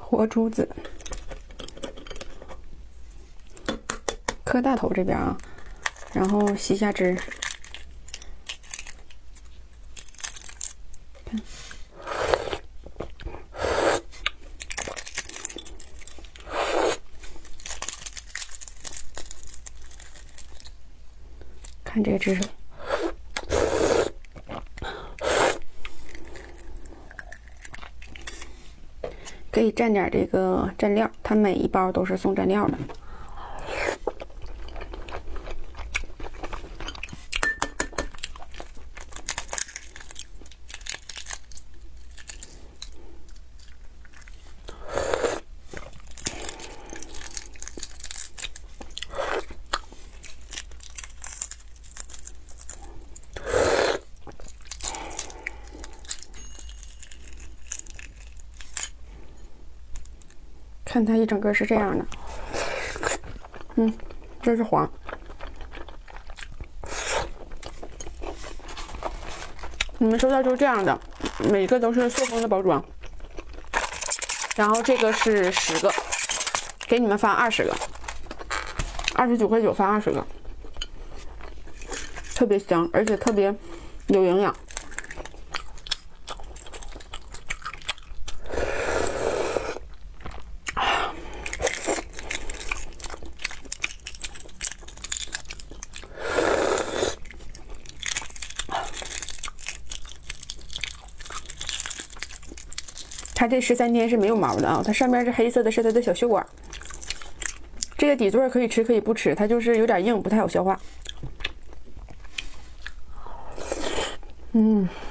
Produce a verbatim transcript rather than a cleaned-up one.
活珠子，磕大头这边啊，然后吸下汁。看，看这个汁水。 可以蘸点这个蘸料，它每一包都是送蘸料的。看它一整个是这样的，嗯，这是黄，你们收到就是这样的，每个都是塑封的包装，然后这个是十个，给你们发二十个，二十九块九发二十个，特别香，而且特别有营养。 它这十三天是没有毛的啊，它上面是黑色的，是它的小血管。这个底座可以吃可以不吃，它就是有点硬，不太好消化。嗯。